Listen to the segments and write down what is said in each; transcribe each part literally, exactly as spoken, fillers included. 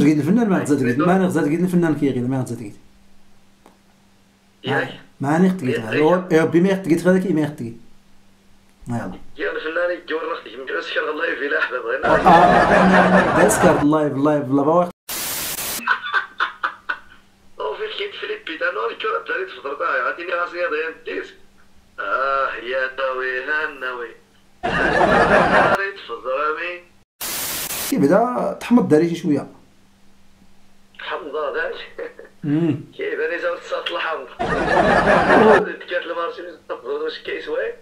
تقيد الفنان ما غزا تقيد ما غزا تقيد الفنان كيغيد ما غزا تقيد ياك ما نيق تقيد هو يا ربي ما يق تقيد هذاك ما يق تقيد يلا يا الفنان يجور راسك من سكر الله في لا حدا بغينا اه داسكار اللايف اللايف لا باغ او في كيت فيليبي دا نور كره تاريخ فضرتها عطيني راسي غير ديس اه يا ناوي هناوي تاريخ فضرامي كيبدا تحمض داري شويه حمضه داك امم كيبان يزاول تصاط الحمض كانت المارشي تفضل واش كيسوي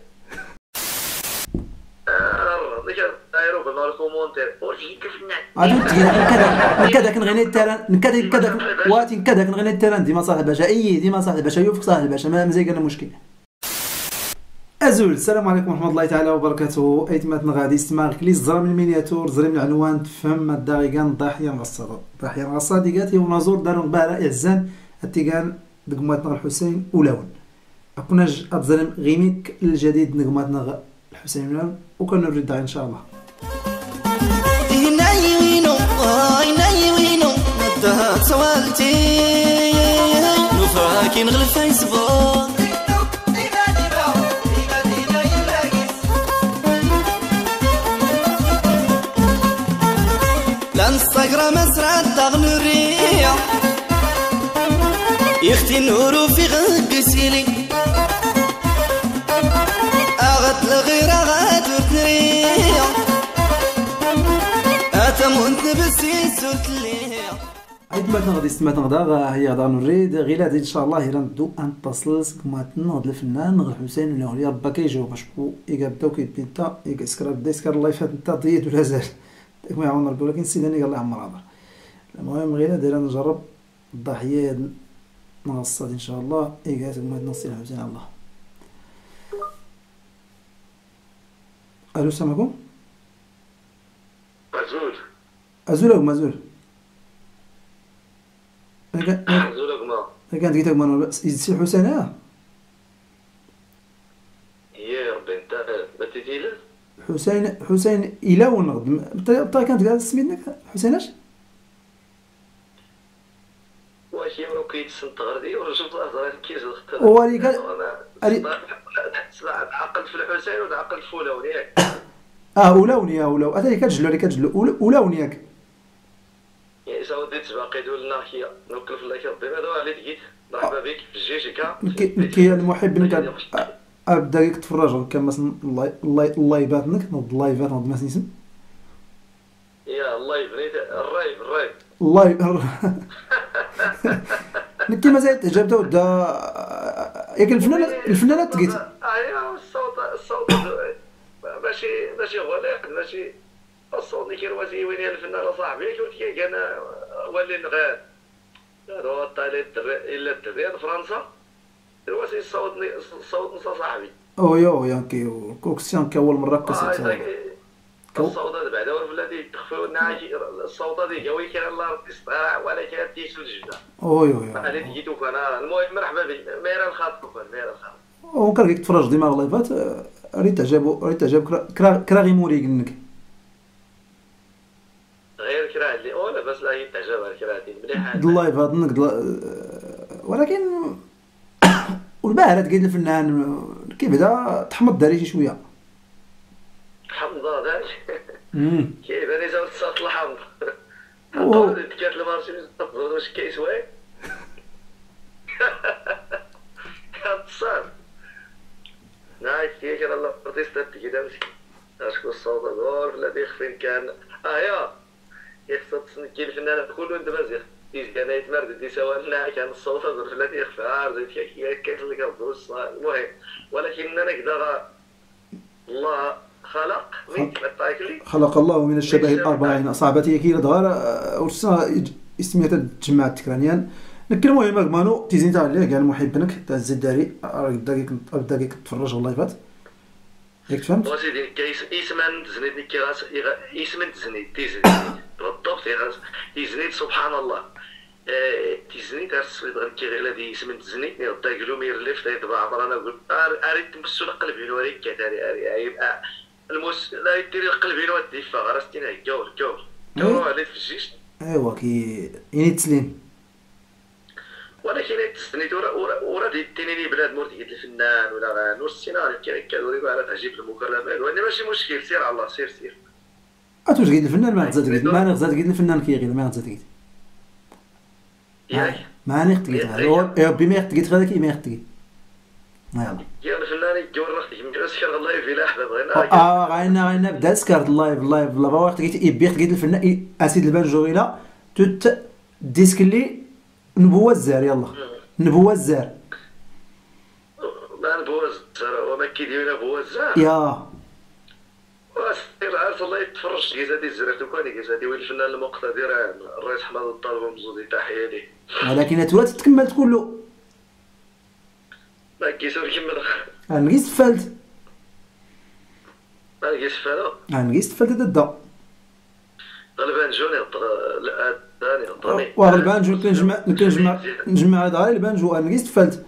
اه ديك دايرو بالنهار كومونتير واش كيف الناس غادي تجي كذا كذا كنغني التران كذا كذا واتي كذا كنغني التران ديما صاحب باشا اي ديما صاحب باشا يوفق صاحب باشا ما مزيان كان مشكل ازول. السلام عليكم ورحمه الله تعالى وبركاته. ايتماتنا غادي استمع كلي زرا من المينياتور زرا من العنوان تفهم الداغيغان ضاحيه مغصبه ضاحيه مغصبه ديكاتي ونازور دارون بارا اعزان التيغان دقماتنا الحسين ولاون اكوناج اتظلم غيميك الجديد نقماتنا الحسين ولاون وكنرد ان شاء الله. وينو وينو نتها سوالتي نفاكي نغلب فيسبوك الانستغرام اسرع التغنورية يختي النور في غقسيلي اغت الغير اغت وثرية اتمنت بسيس وتلية. عيد ماتنا غادي استماتنا غدا هي غدا نريد غير هادي ان شاء الله هي ندو انتصل سكماتنا غد الفنان غد الحسين ولا يا ربا كيجاوب اشكو يقابداو كيبيتا يسكر بدا يسكر الله يفات نتا ضيت ولا زال ما يعاون ربي ولكن السيداني قال الله يعمر هضر. المهم غير دايره نجرب الضحيه منصات ان شاء الله ايكاس ما نصي الحسين الله. الو السلام عليكم. مزول ازول او مزول مزول ما كانت قلت لك سي الحسين ها يا ربي انت بتيتي له حسين حسين الى ونغد بطا كانت قاعده سميتك حسين اش واش يمرو كيتسنط غردي ورجل الازرار كيز الختار وريك اري عقل في الحسين وعقل في فولاون ياك اه ولاون يا ولاو هذا كتجلو اللي كتجلو ولاون ياك يا ساودي تباقي دول الناحيه نوكل في الله كربي هذا اللي دقيت مرحبا بك في الجيجيكا كي المحب نك ابدا يتفرج كان مثلا الله الله الله يبات نك نوض الله يبات نوض ما اسم يا الله يبنيت الرايب الرايب الله نكي مازال تعجبت ودا ياك الفنان الفنانات تقيت ايوا الصوت الصوت ماشي ماشي غلاق ماشي الصوت كي رواسي وين الفنان صاحبي قلت انا ولي نغاد هذا هو الطالب الا الدري فرنسا رواسي الصوت الصوت نص صاحبي او يو يا كي كوكسيان كاول مره كسيت الصوت هذا بعدا ولادي تخفيو النعاجي الصوت هذيك وي كان الله ربي يستر ولا كان تيسو الجبده او يو يو انا جيتو انا المهم مرحبا بك ميرا الخاطب ميرا الخاطب وكان كيتفرج ديما اللايفات ريت عجبو ريت عجب كرا كرا غي موري قلنك غير كرا اللي اولا بس لا يتعجب الكرا دي مليحه اللايفات نقد ولكن والباهره تقيد الفنان كيف بدا تحمض داري شويه حمضه داك كيبان يزاول تصاط الحمض اوه كانت المارشي تفضل واش كيسوي كتصار نايك كي كان الله ارتيست كده مسكين اشكو الصوت دور الذي خفين كان اه يا يخص كي الفنان كله دابا زيخ كان يتمرد دي سواء لا كان الصوت دور الذي يخفى عارض كي كيف لك الدروس المهم ولكن انا كذا الله خلق خلق الله من الشبه الأربعين أصابتي كي دغار ورسا اسميتها تجمع تكرانيان لكن المهم مانو تيزين تاع عليه قال محبنك تاع الزداري بداك بدا كتفرج اللايفات ياك فهمت وسيدي كيس اسمن تزنيدني كي راس اسمن تزنيد تيزنيد بالضبط تيزنيد سبحان الله تيزنيد السويد غنكي غير الذي اسمن تزنيد نضا كيلومير ليفت يطبع عبر انا قلت اريد تمسو قلبي وريك كتاري اري المس لا يدير القلبين ودي فغرستينا جور جور جور عليه في الجيش ايوا كي يعني تسليم. ولكن تسنيت ورا ورا ورا ديتيني لي بلاد مور تقيت الفنان ولا غنور السيناريو كيكادوري على تعجب المكالمات واني ماشي مشكل سير على الله سير سير. اتو تقيد الفنان ما غزا تقيد ما غزا تقيد الفنان كيغير ما غزا تقيد. ياك ما نيخ تقيد هذا يا ربي ما يخ تقيد هذا كي ما يخ تقيد. يلا. يا الفنان يجور راسك من اسكر الله في لاحظه بغينا. اه غاينا غاينا بدا سكارت اللايف اللايف لا باغ تقيد يبيخ تقيد الفنان اسيد البانجوريلا توت ديسكلي نبوة الزار يلا نبوة الزار. ما نبوة الزار وما كيديرنا نبوة الزار. يا واسير عارف الله يتفرج كيس هادي الزرير دوكاني كيس هادي وين الفنان المقتدر الرئيس حماد الطالب مزودي تحية ليه. ولكن هاتولا تتكمل كله. ما كيسو نكمل. انا نقيس تفلت. ما نقيس فالو. انا نقيس تفلت ددا. غالبا جوني لا ثاني طمي. وغالبا كنجمع كنجمع نجمع هذا البانجو انا نقيس تفلت.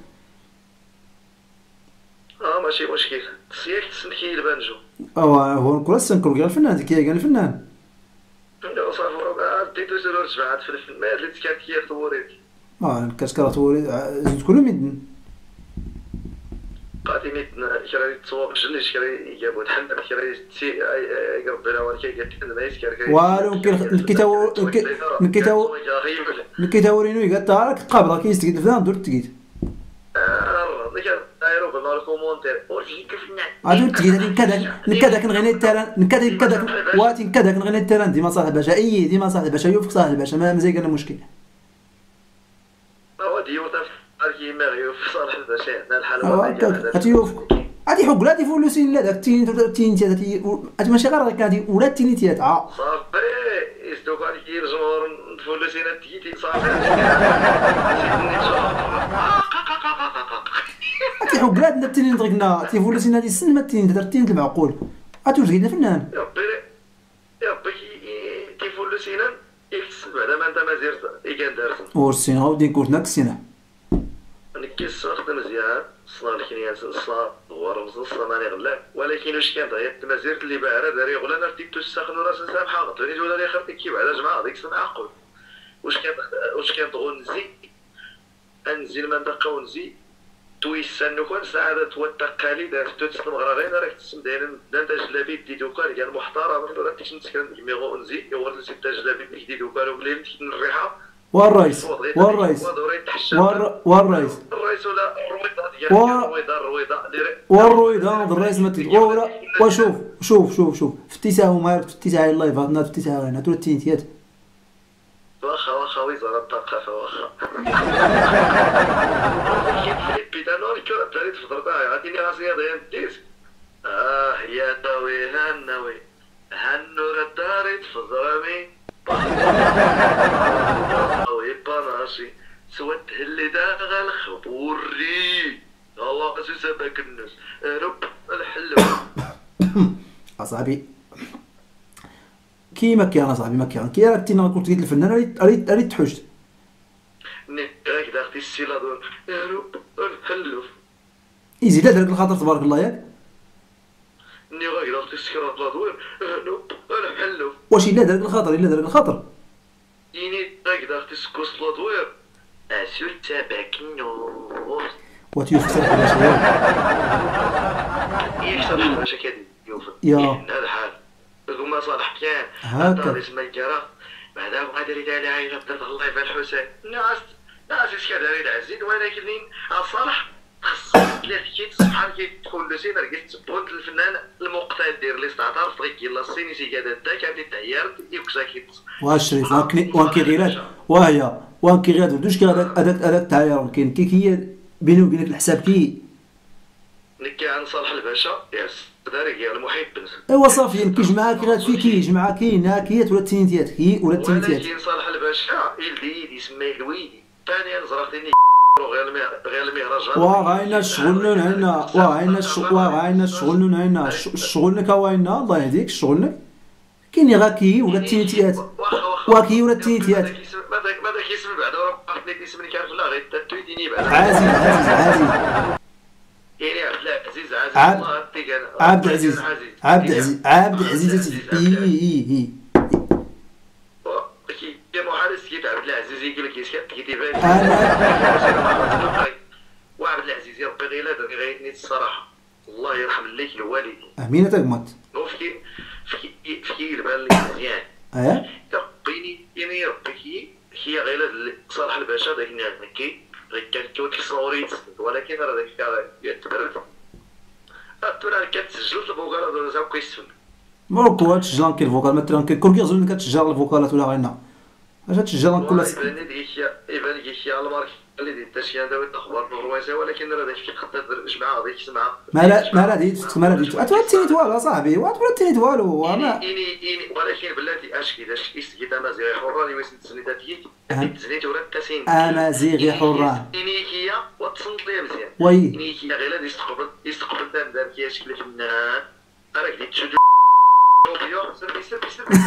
اه ماشي مشكل سياك تسنكي البانجو. اه هو كل سنكرو كاع الفنان كي كاع الفنان. لا صافي راه ديتو سولور جماعات في الفيلم اللي تكات كي ثوريت. اه كاشكرا توري زيد كل مدن. قادي ميدن كرا تصوب جنش كرا يجابو تحمل كرا تسي يقرب بلا ولا كي قالت لنا مايس كرا. والو نكيتاو نكيتاو نكيتاورينو يقطع لك قابضه كيستقيد الفنان دور تقيد. اه ديك دايرو بالنار كومونتير ورجي كيفنا. عادو تقيد هذيك كذا نكذا كنغني التران نكذا كذا واتي نكذا كنغني التران ديما صاحب الباشا اي ديما صاحب الباشا يوفق صاحب الباشا ما مزال كان مشكل. هو ديوطا اركي ماغيو في صالح الباشا عندنا الحال هكاك هاتي يوفق هاتي حق لا دي فلوسين لا داك تين تين تي هاتي ماشي غير هكا هاتي ولا تيني تيات ع صافي يسدوك عليك الجمهور الفلوسين تيتي صافي. هاتي حق لا دا تيني ضرقنا تي فلوسين هادي السن ما تين دار تين المعقول هاتي واش قلنا فنان. يا ربي يا ربي تي فلوسين يكسب على ما انت ما زرت كان دارت. ورسينا ودي كورتنا كسينا. نكيس خدم مزيان صنع لك نيا صنع ورمز صنع ماني غلا ولكن واش كان ضيعت مازيرت اللي باعره داري غلا نرتيك تسخن راس سامحه غطوني ولا لي خرتك كيف على جماعه ديك سمع عقل واش كان واش كان غنزي انزل منطقه ونزي تويسن كون سعاده والتقاليد تتسلم غير راك تسم داير انت جلابي دي دوكان كان محترم ولا تيش نسكن ميغو انزي يورد سي جلابي دي دوكان وقليل الريحه. والرئيس والرئيس والرئيس الرئيس ولا الرويضه ديال الرويضه الرويضه والرويضه الرئيس ما تقول وشوف شوف شوف شوف في التساهل ما في التساهل اللايفات في التساهل هنا تولي التينتيات واخا واخا وزاره الثقافه واخا بيتانو الكره تاريخ فضرتها عطيني راسي داير الديسك اه يا داوي هنوي هنور الداري تفضرمي وي باناشي سوات اللي داغ الخبوري الله سبك الناس رب الحلو. اصاحبي كيما كان اصاحبي ما كان كي راك تينا كنت قلت الفنان اريد اريد تحوشت نيك داختي السيلادون رب الحلو يزيد هذاك الخاطر تبارك الله ياك ني غاك داختي السكرات لادوير رب الحلو واش الا داك الخاطر الا داك الخاطر يني داك داختي السكوس لادوير اسير تابعك النور وتيوفق صالح الباشا ياك صالح الباشا كادي يوفق يا هذا الحال كما صالح كان هكا اسم الجرا بعدا غادي يريد على عائله بدات الله يبارك الحسين ناس ناس كذا يريد عزيز ولكن الصالح خص تلاقيت سبحان كي تقول له سير لقيت تبغت الفنان المقتدر اللي استعطر في غير لا الصيني سي قاعد دا كانت تعيرت يكساكيت واشريف وانكي وانكي غيرات وهي وانكي غيرات دوش كي هذاك هذاك هذاك تعاير كاين كي هي بيني وبينك الحساب كي نكي عن صالح الباشا ياس دارك يا المحب ايوا صافي كيجمعها كي غاد في كي يجمعها كاين كيات ولا التينتيات كي ولا التينتيات ولكن صالح الباشا يلدي يسميه الويدي ثانيا زرقتني غير غير المهرجان وغاينا الشغل هنا وغاينا الشغل وغاينا الشغل هنا الشغل كواينا الله يهديك الشغل كاين غاكي ولا التينتيات واكي ولا التينتيات ماذا ماذا كيسمي بعدا راه بغيت نسمي كارف لا غير تتويديني بعدا عزيز عزيز عزيز يعني عبد العزيز عزيز عبد الله عبد العزيز عبد العزيز عبد العزيز اي اي اي المزيك اللي كيسكت كيتيبان انا وعبد العزيز يا ربي غير هذا غايتني الصراحه الله يرحم ليك الوالدين امينه تقمط هو فكي فكي فكي البال لي مزيان اه ربيني يعني ربي كي هي غير صالح الباشا داك كي غير كان كيوت كيصوريت ولكن راه داك يتبرد الدراري كتسجل الفوكالات ولا زعما كيسفن مروكو تسجل كي الفوكال مثلا كيكون كيغزل كتسجل الفوكالات ولا غيرنا اش تسجل كل يبان لي هي يبان لي هي المارك اللي ديت التشكيله داوي الاخبار الرويسه ولكن راه داك الشيء خدات جمعها غادي تسمعها ما لا ما لا ديت ما لا ديت اتوا تينيت والو اصاحبي واتوا تينيت والو اني اني ولكن بلاتي اش كيداش كيسكيت امازيغي حره اللي ويسن تسنيتات هي تزنيت ولا التاسين امازيغي حره اني هي وتصنت ليا مزيان وي اني هي غير غادي يستقبل يستقبل دار دار كي شكل فنان راك ديت تشد يو سيرفي سيرفي سيرفي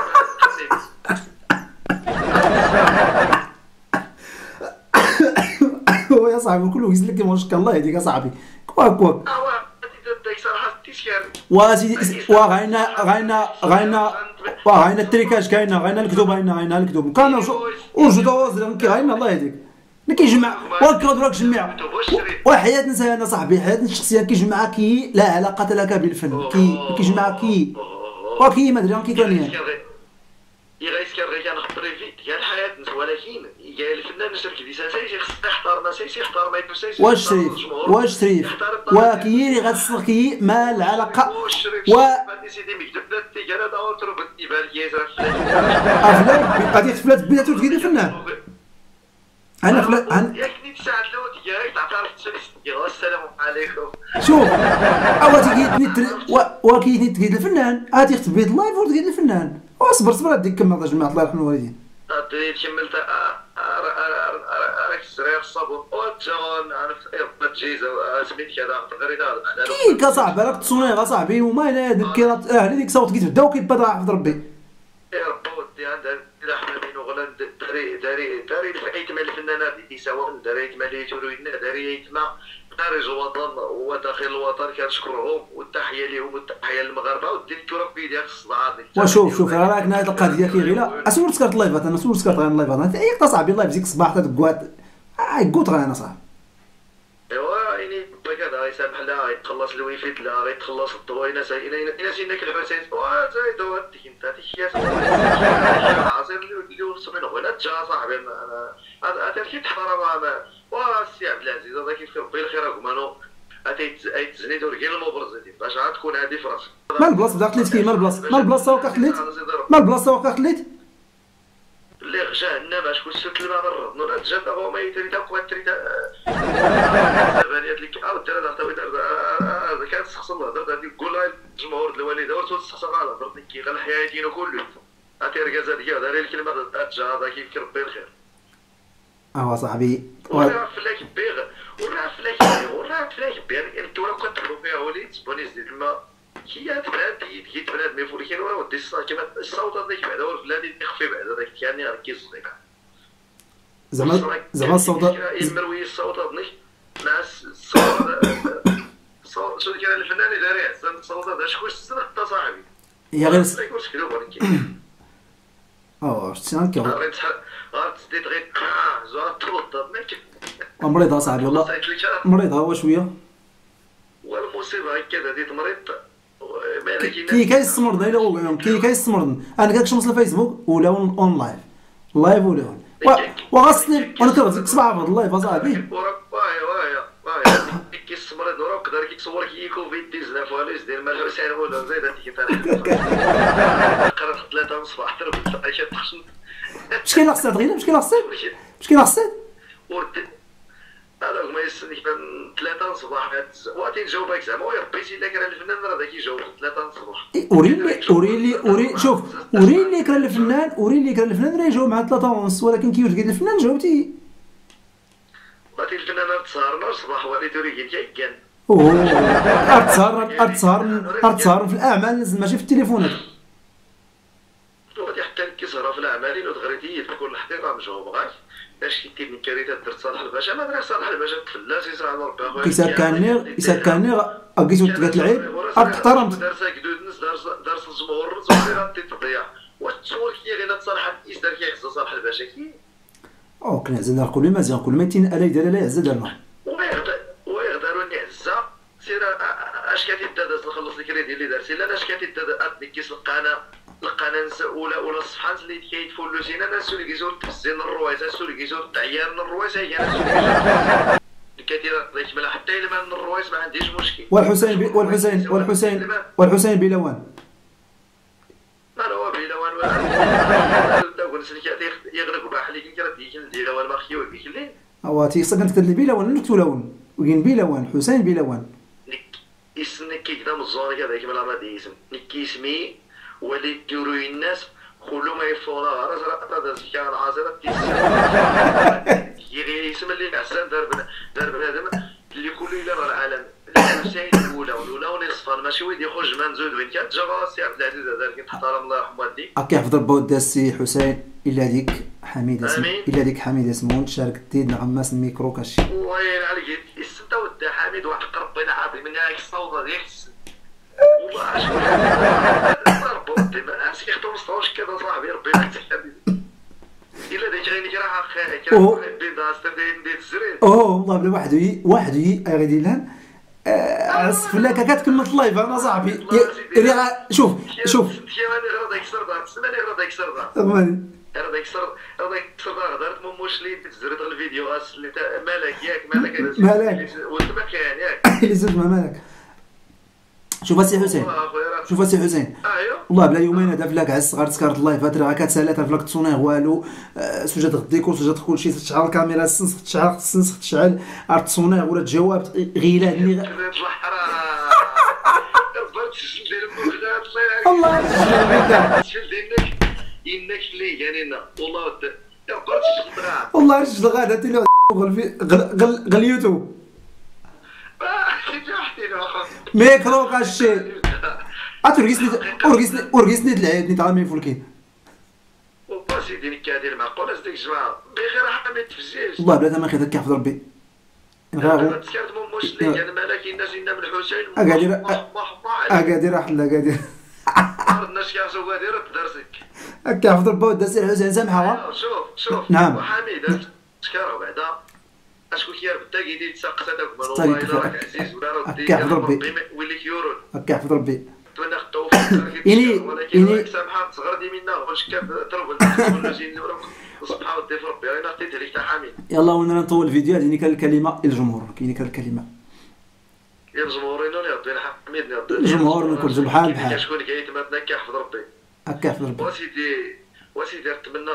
هو يا صاحبي كله يزلك كيما شك الله يهديك يا صاحبي كواك كواك واسيدي وغاينا غاينا غاينا وغاينا التريكاج كاينه غاينا الكتب غاينا غاينا الكتب كان وجد وزر كي غاينا الله يهديك ملي كيجمع وكرا راك جمع وحياه نسى انا صاحبي حياتنا الشخصيه كيجمعها كي لا علاقه لك بالفن كي كيجمعها كي وكي ما ادري كي كان يغيس كان غير كنخبر فيه ديال الحياه ولكن قال الفنان نشر كي سايسي خصنا يحترم سايسي يحترم ما سايسي واش شريف واش شريف وكي غتسلك كي ما العلاقه و سيدي مكتبنا التجاره داور تروح يبان كيزرا افلا قضيه فلات بيناتو تقيد الفنان انا فلات ياك نيت ساعه الاول ديالك تعترف تسالي السلام عليكم شوف اوا تقيد نيت وكي نيت تقيد الفنان غادي يكتب بيد اللايف وتقيد الفنان واصبر صبر هاديك كمل جماعه الله يرحم الوالدين هادي كملت راك السرير الصابون وتجون عرف ربط جيزه سميت كذا غير هذا كيك اصاحبي راك تصوني اصاحبي وما الا كيرات اهلي ديك صوت كيتبدا وكيبدا حفظ ربي يا ربي ودي عندها الى حمامين وغلا داري داري داري ايتما الفنانات سواء داري ايتما اللي تروينا داري ايتما خارج الوطن وداخل الوطن كنشكرهم والتحيه لهم والتحيه للمغاربه ودي الكره في يديك الصداع وشوف شوف راك هاد القضيه كي غير اسول سكرت اللايفات انا سول سكرت غير اللايفات انت اي صاحبي اللايف ديك الصباح تقعد اي قوت غير انا صاحبي ايوا يعني بكذا يسامح لها غيتخلص الويفيت لا غيتخلص الضوء الى الى سينك العسيس وزايد وديك انت هذيك هي عصير اللي ورث منه ولا جا صاحبي هذا هذا كيتحرم واسي عبد العزيز هذا كيف ربي الخير كمانو اتزنيت ورجال المبرزين باش غتكون هذه في راسك ما البلاصه بدا خليت كي ما البلاصه ما البلاصه وكا خليت ما البلاصه وكا خليت اللي جهنم اش كنت سلت الماء مرض نور تجد هو ما يتري تا كوات تري تا بانيات لك او ترى هذا كان تسخص الله هضرت هذيك قول لها الجمهور الوالده ورثوا تسخص على هضرت كي غير الحياه ديالو كله عطي ركازه ديال هذا الكلمه تجا هذا كيف ربي الخير اه صاحبي وراه فلاك بيغ وراه فلاك وراه فلاك بيغ انت ولا كتدخلوا فيها وليد تبوني زيد الماء هي تبان هي تبان مي فولكين وراه ودي الصوت كما الصوت هذاك بعدا ور بلادي يخفي بعدا داك كان راه كيصدق زعما زعما الصوت يمروي الصوت هذاك مع الصوت الصوت شنو كان الفنان اللي داري احسن الصوت هذا شكون السنه حتى صاحبي هي غير اه شتي هكا غير غتسديت غير زعما توضب ما كيف مريضه صاحبي والله مريضه هو شويه والمصيبه هكا ديت مريض كي كيستمرض الا هو كي كيستمرض انا كنشمس الفيسبوك ولا اون لايف لايف ولا وغسلم وانا كنت كسبع في اللايف اصاحبي واه واه واه كيستمرض وراه يقدر كيتصور كي كوفيد تسعطاش ولا يزيد ما غير ساعه ولا زيد هذيك تاع قرات ثلاثة من الصباح تربط عايشه تخشن اش كاين القصاد غير اش كاين القصاد اش كاين القصاد هذاك ما يستنيك بان ثلاثة الصباح وغادي نجاوبك زعما ويا ربي الا كان الفنان راه ذاك يجاوب ثلاثة الصباح وريني وريني وري شوف وريني كان الفنان وريني كان الفنان راه يجاوب مع ثلاثة ونص ولكن كيفاش قال الفنان جاوبتي غادي الفنان تسهرنا الصباح وليد وريكي كيكان اوه ارتسهر ارتسهر ارتسهر في الاعمال ماشي في التليفونات غادي حتى كيسهروا في الاعمال وتغريديه بكل حقيقه مجاوبغاش باش كيتيب من كارثه درت صالح الباشا ما درا صالح الباشا تفلاس يسرع ربي اخويا كيسكاني يسكاني اكيتو تقات العيب احترمت دارسا كدود الناس دارس دارس الجمهور وصافي غادي تضيع واش تصور كي غير تصالح الرئيس دار كيعز صالح الباشا كي او كنا عزا نقول لي مزيان كل ما تين الا يدير لا يعزا دارنا ويغدر ويغدروني عزا سير اش كتبدا داز نخلص الكريدي اللي دارتي لا اش كتبدا ادني كيس لقانا لقانا نسى ولا ولا الصفحات اللي كيتفولوسينا ناس اللي كيزور تفزين الروايز ناس اللي كيزور تعيار الروايز هي ناس اللي كثير ضيت ملا حتى الا من الروايز ما عنديش مشكل. والحسين بي والحسين والحسين والحسين بلوان ما هو بلوان ولا تقول سلك يغرق بحال اللي كنت ديك بلوان ما خيو بك الليل هو تيصك كتكتب لي بلوان نكتب لون وين بلوان حسين بلوان اسمك كيكدا مزور هذاك ملا ما دي اسم نكي اسمي ولي ديروا الناس كلهم ما يفونا راس هذا كان عازره يغي اسم اللي حسن دار دار بنادم اللي كل الى العالم الحسين الاولى والاولى نصفان ماشي ويدي يخرج منزود وين كانت جابها السي عبد العزيز هذا كنت تحترم الله يرحم والديك كيحفظ بود السي حسين الا ديك حميد اسم الا ديك حميد اسمون شارك تيد نعماس الميكرو كاشي وين عليك السنت ود حميد وحق ربنا عافي من هاك الصوت ديال والله عشان ربي ما اسكي خطو مستواش كذا صاحبي ربي يحفظك حبيبي الا ديك غير كراها خير كراها بين داستر ديال الزرين اوه والله بلا واحد وي واحد وي غادي لهن عصف لك كتكمل اللايف انا صاحبي شوف شوف ماني غير داك السر دار سمعني غير داك السر دار تمام غير داك السر غير داك السر دار هضرت موش اللي تزرد الفيديو اس اللي مالك ياك مالك مالك وانت ما كاين ياك اللي زاد مالك شوف السي حسين شوف السي حسين ايوا والله بلا يومين هذا فلاك عز صغار تسكرت اللايف هاد راه كتسالات فلاك تصونيه والو سجاد غديكور سجاد كلشي تشعل الكاميرا السنس تشعل السنس تشعل ار تصونيه ولا تجاوبت غيله اللي الله يسلمك انك اللي كانينا والله قلت شي والله رجل غادا تلو غل في غل غل يوتيوب ميكرو كاشي اترقسني ورقسني ورقسني العيد نيت عامين فولكين والله سيدي كادير معقول ديك الجماعه بخير حامد تفزيز والله بلا ما خدك كيحفظ ربي نغاغو تسكرت من مشلي كان مالك الناس إنا من الحسين اقادر اقادر احنا اقادر الناس كيعرفوا قادر تدرسك هكا حفظ ربي وداس الحسين سامحها شوف شوف نعم وحميد تشكروا بعدا اشكون كيربدا كيدير تسقط هذاك والله الا راك عزيز ولا ردي هكا حفظ ربي وليك يورون هكا حفظ ربي نتمنى التوفيق إني إني سامحه صغر دي منا واش كان تربل ولا شي سبحان الله في ربي انا عطيت عليك تاع حميد يلا وانا نطول الفيديو هذه كان الكلمه للجمهور كاين كان الكلمه يا الجمهورين اللي يعطينا حميد يعطينا الجمهور نكون بحال بحال شكون كيتمنى كيحفظ ربي هكا حفظ ربي وسيدي وسيدي نتمنى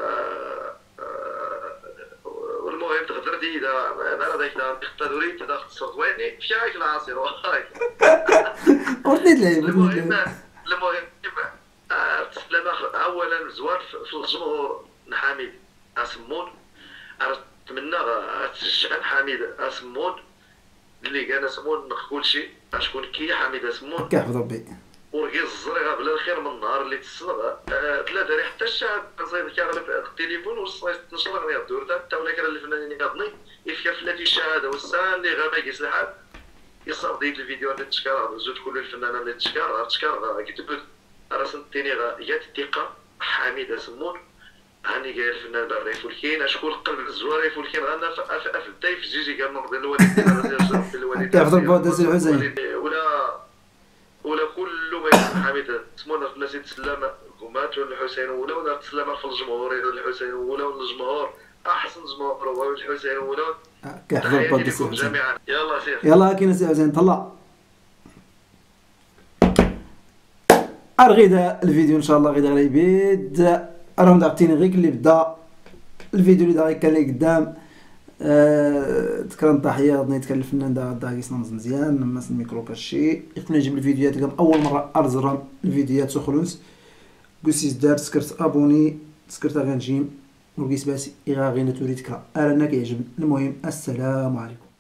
والمهم تقدر دي اذا انا ذاك تقدري تدا خصك ويني فياك العصير وهاك ورني تلعب المهم المهم تسلم اولا زوار في الجمهور حميد اسمون نتمنى تشجع حميد اسمون اللي كان اسمون كلشي شكون كي حميد اسمون كيحفظ ربي ورقي الزريغه بلا الخير من النهار اللي تصنغ ثلاثه ريح حتى الشعب صايب كيغلب التليفون والصايب تنشر غير الدور حتى ولا كان الفنانين يغني يفيا فلاتي الشهاده والسان اللي غا ما يقيس الحال يصاب ديت الفيديو اللي تشكر زود كل الفنانه اللي تشكر تشكر كتب راه سنتيني غا جات الثقه حميد سمون هاني قال الفنان بري فولكين اشكون قلب الزواري فولكين غانا في الداي في جيجي قال نقضي الوالدين كيحفظ ربي السي حسين ولا ولا كل ما يسمى حميد سمونا في الناس تسلم قمات الحسين ولا ولا تسلم في الجمهور الحسين ولا الجمهور احسن جمهور هو الحسين ولا كيحفظ ربي السي حسين يلا سير يلا كاين السي حسين طلع غيدا الفيديو ان شاء الله غيدا غيبيد راهم داعتيني غير اللي بدا الفيديو اللي داغي كان اللي قدام أه تكرم تحيه ضنيت كان الفنان دا دا كيصنز مزيان نماس الميكرو كاشي يقدر يجيب الفيديوهات كان اول مره ارزرم الفيديوهات سخلونس كوسيس دار سكرت ابوني سكرت غنجيم ورقيس باسي اغا غينا توريتك ارانا كيعجب المهم السلام عليكم.